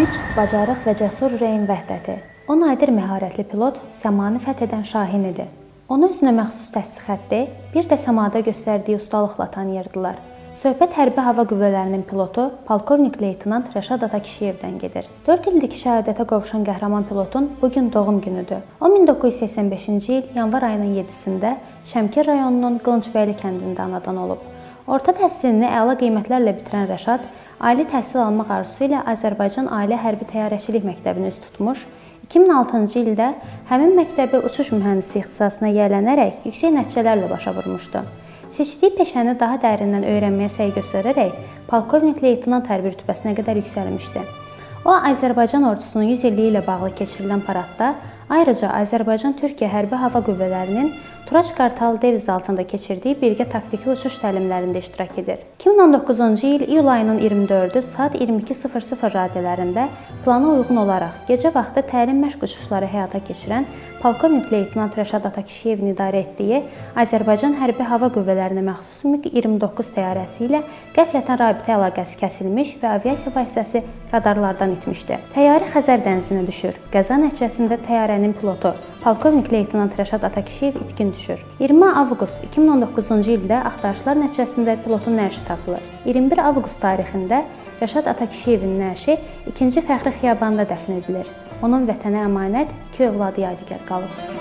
Güc, bacarıq və cəsur ürəyin vəhdəti. O nadir məharətli pilot, səmanı fəth edən şahin idi. Onu özünə məxsus təsdiq xətti, bir də səmada göstərdiyi ustalıqla tanıyırdılar. Söhbət hərbi hava qüvvələrinin pilotu polkovnik leytenant Rəşad Atakişiyevdən gedir. 4 ildir ki, şəhadətə qovuşan qəhrəman pilotun bugün doğum günüdür. O 1985-ci il yanvar ayının 7-sində Şəmkir rayonunun Qılıncbəyli kəndində anadan olub. Orta təhsilini əla qiymətlərlə bitirən Rəşad, ali təhsil almaq arzusu ilə Azərbaycan Ali Hərbi Təyyarəçilik Məktəbini üst tutmuş, 2006-cı ildə həmin məktəbi uçuş mühəndisi ixtisasına yiyələnərək yüksək nəticələrlə başa vurmuşdu. Seçdiyi peşəni daha dərindən öyrənməyə səy göstərərək polkovnik leytenant hərbi rütbəsinə qədər yüksəlmişdi. O, Azərbaycan ordusunun 100 illiyi ilə bağlı keçirilən paradda, ayrıca Azərbaycan-Türkiyə hərbi hava qüvvələrinin Turac Qartal devizi altında keçirdiyi birgə taktiki uçuş təlimlərində iştirak edir. 2019-cu il iyul ayının 24-ü saat 22:00 radələrində plana uyğun olaraq gecə vaxtı təlim məşq uçuşları həyata keçirən polkovnik leytenant Rəşad Atakişiyevin idarə etdiyi Azərbaycan hərbi hava qüvvələrinə məxsus MiQ-29 təyyarəsi ilə qəflətən rabitə əlaqəsi kəsilmiş və aviasiya vasitəsi radarlardan itmişdi. Təyyarə Xəzər dənizinə düşür. Qəza nəticəsində təyyarənin pilotu polkovnik leytenant Rəşad Atakişiyev itkin düşür. 20 avqust 2019-cu ildə axtarışlar nəticəsində pilotun nəşi tapılır. 21 avqust tarixində Rəşad Atakişiyevin nəşi 2-ci Fəxri Xiyabanda dəfn edilir. Onun vətənə əmanət 2 övladı yadigar qalıb.